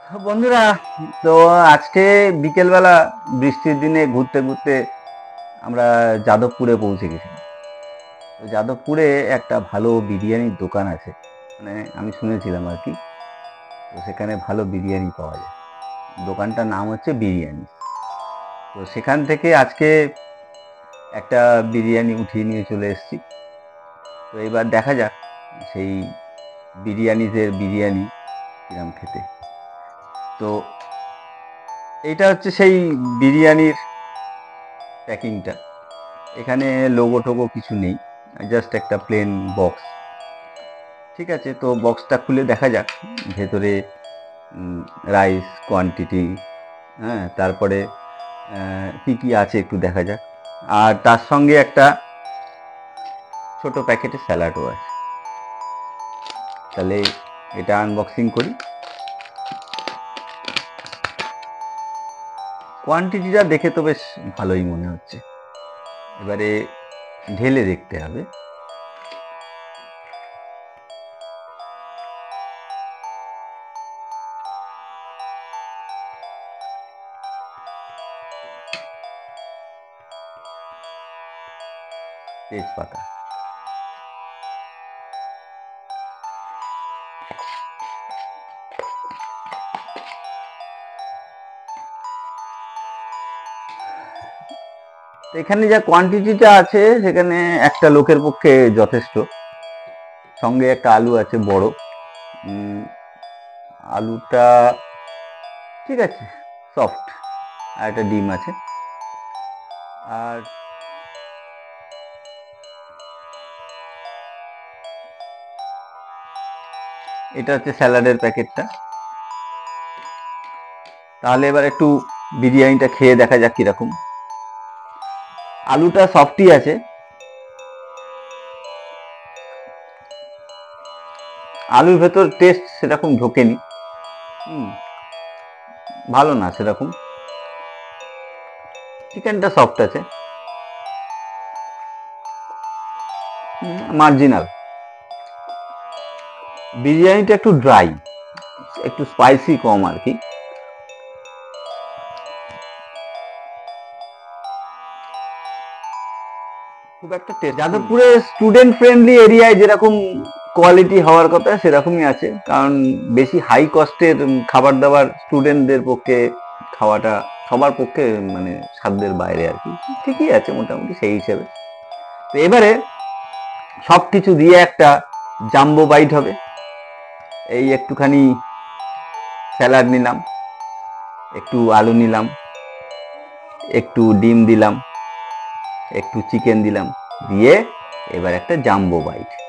বন্ধুরা, তো আজকে বিকেলবেলা বৃষ্টির দিনে ঘুরতে ঘুরতে আমরা যাদবপুরে পৌঁছে গেছিলাম। তো যাদবপুরে একটা ভালো বিরিয়ানির দোকান আছে, মানে আমি শুনেছিলাম আর কি। তো সেখানে ভালো বিরিয়ানি পাওয়া যায়। দোকানটার নাম হচ্ছে বিরিয়ানি। তো সেখান থেকে আজকে একটা বিরিয়ানি উঠিয়ে নিয়ে চলে এসেছি। তো এবার দেখা যাক সেই বিরিয়ানিদের বিরিয়ানি কিরম খেতে। তো এইটা হচ্ছে সেই বিরিয়ানির প্যাকিংটা। এখানে লোগো টোগো কিছু নেই, জাস্ট একটা প্লেন বক্স। ঠিক আছে, তো বক্সটা খুলে দেখা যাক ভেতরে রাইস কোয়ান্টিটি, হ্যাঁ, তারপরে কি কি আছে একটু দেখা যাক। আর তার সঙ্গে একটা ছোট প্যাকেটে স্যালাডও আছে। তাহলে এটা আনবক্সিং করি। কোয়ান্টিটিটা দেখে তো বেশ ভালোই মনে হচ্ছে। এবারে ঢেলে দেখতে হবে। তেজপাতা, এখানে যা কোয়ান্টিটিটা আছে সেখানে একটা লোকের পক্ষে যথেষ্ট। সঙ্গে একটা আলু আছে বড়, আলুটা ঠিক আছে, সফট। আর একটা ডিম আছে। আর এটা হচ্ছে স্যালাডের প্যাকেটটা। তাহলে এবার একটু বিরিয়ানিটা খেয়ে দেখা যাক কিরকম। আলুটা সফটই আছে, আলুর ভেতর টেস্ট সেরকম ঢোকেনি। ভালো না সেরকম। চিকেনটা সফট আছে, মার্জিনাল। বিরিয়ানিটা একটু ড্রাই, একটু স্পাইসি কম আর কি। খুব একটা টেস্ট যাদবপুরে স্টুডেন্ট ফ্রেন্ডলি এরিয়ায় যেরকম কোয়ালিটি হওয়ার কথা সেরকমই আছে। কারণ বেশি হাই কস্টের খাবার দাবার স্টুডেন্টদের পক্ষে খাওয়াটা সবার পক্ষে মানে সাধ্যের বাইরে আর কি। ঠিকই আছে মোটামুটি সেই হিসেবে। তো এবারে সব কিছু দিয়ে একটা জাম্বো বাইট হবে। এই একটুখানি স্যালাড নিলাম, একটু আলু নিলাম, একটু ডিম দিলাম, একটু চিকেন দিলাম, দিয়ে এবার একটা জাম্বো বাইট।